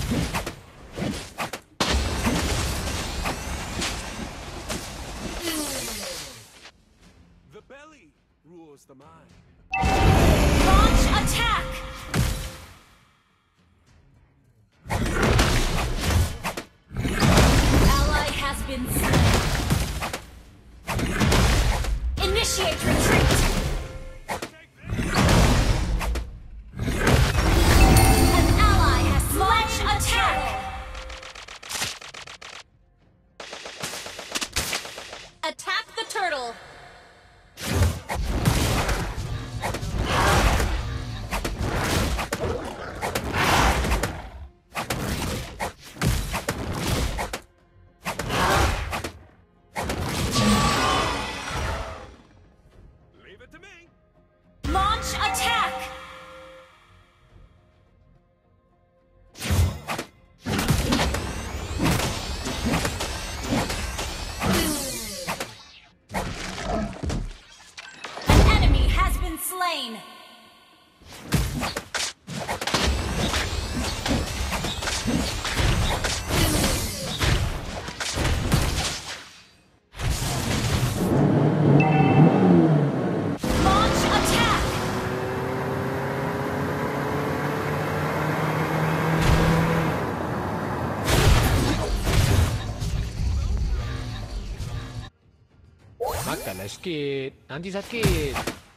The belly rules the mind. Launch attack! Ally has been slain. Initiate retreat! An ally has slain attack! Attack the turtle! Leave it to me. Launch attack! An enemy has been slain! Launch attack! Makanlah sikit, nanti sakit.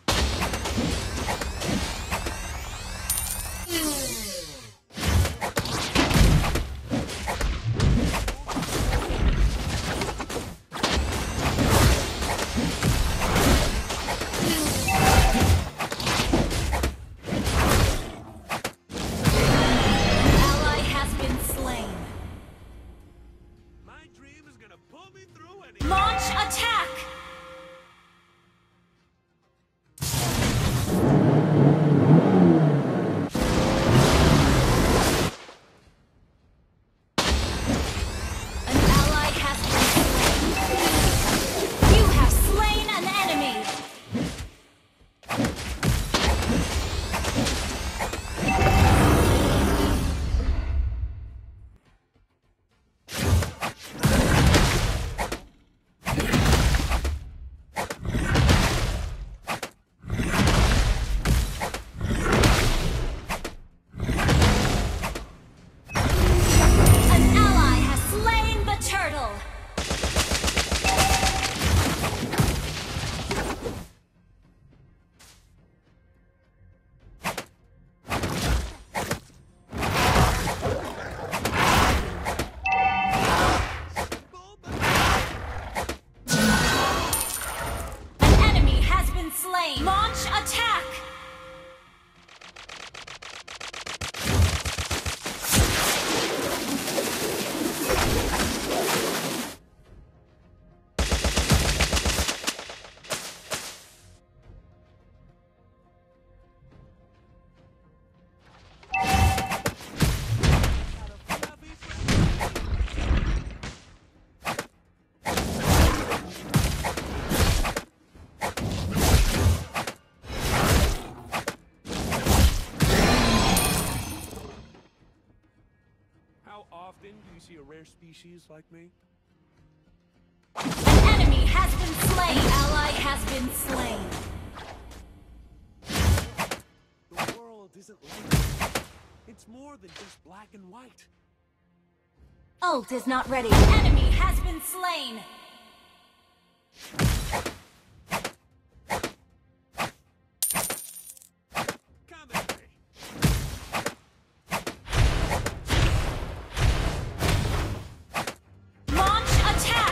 Ally has been slain. My dream is gonna pull me through any. Launch attack! An ally has been slain. You have slain an enemy. An ally has slain the turtle. An enemy has been slain. Launch attack! How often do you see a rare species like me? An enemy has been slain. Ally has been slain. The world isn't like this. It's more than just black and white. Ult is not ready. Enemy has been slain. Come at me. Launch attack!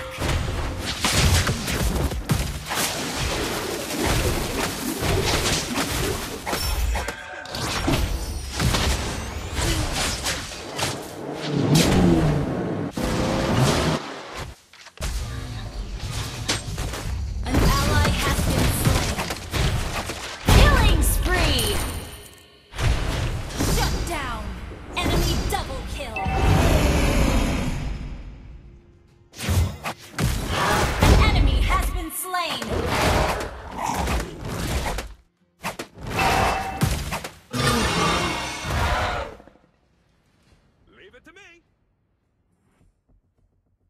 An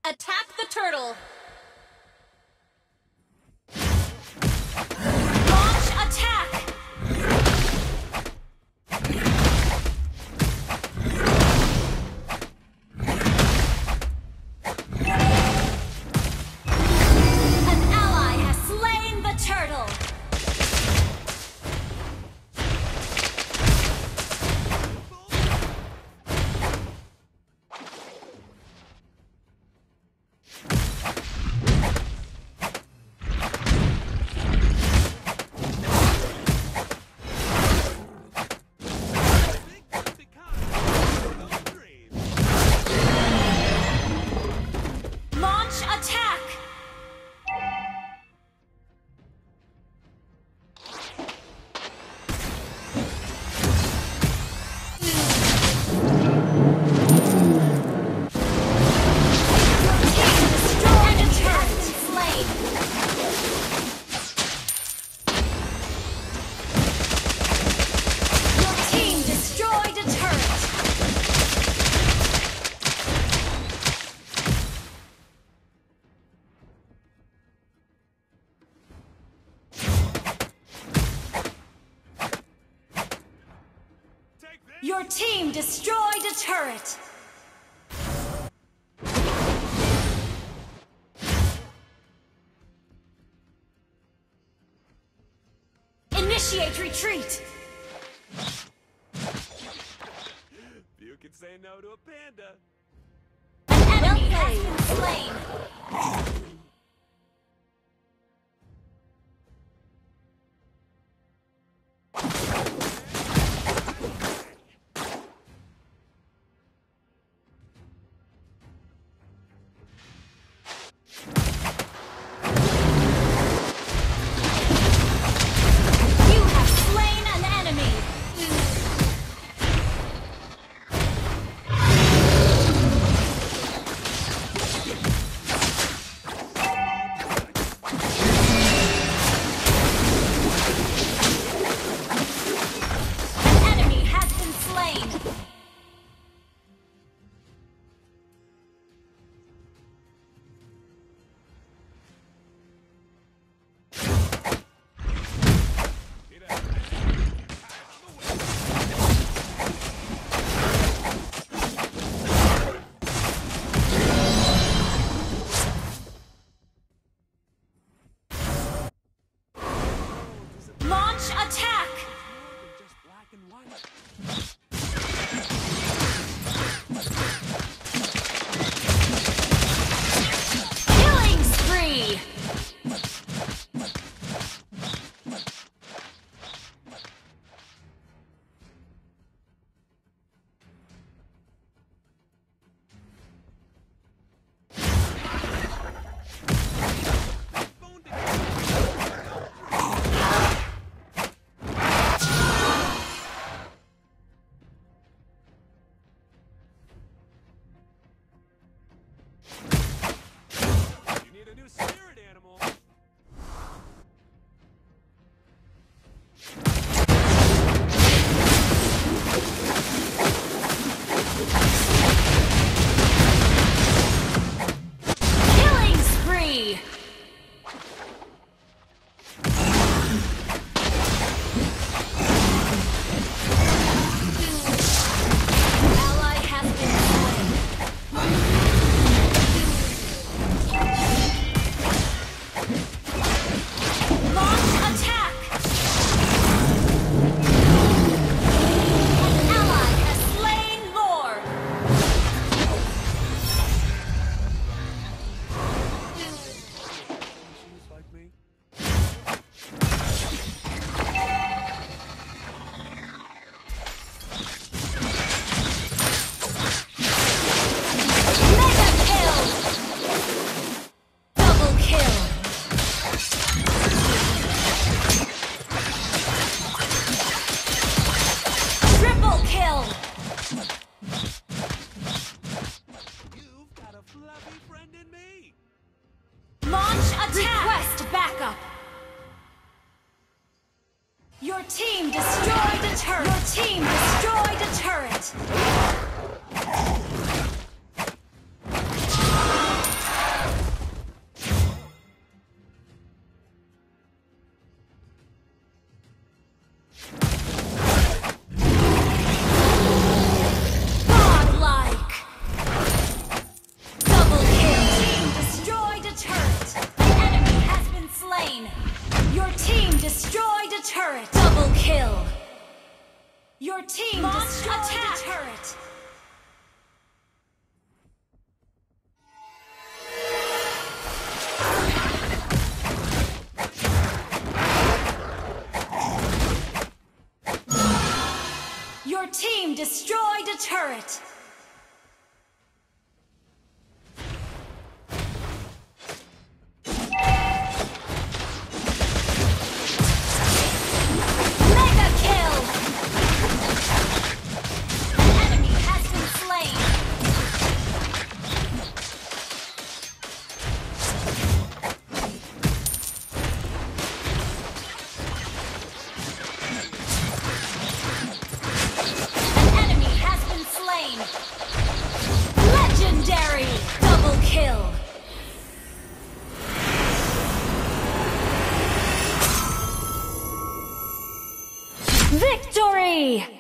Attack the turtle! Launch attack! An ally has slain the turtle! Launch attack! Destroyed a turret! Slain! Your team destroyed a turret! Take this! Your team destroyed a turret! Initiate retreat! You can say no to a panda. An enemy has been slain! You have slain an enemy! the turret! Mega kill! Enemy has been slain! Legendary! Double kill! Victory!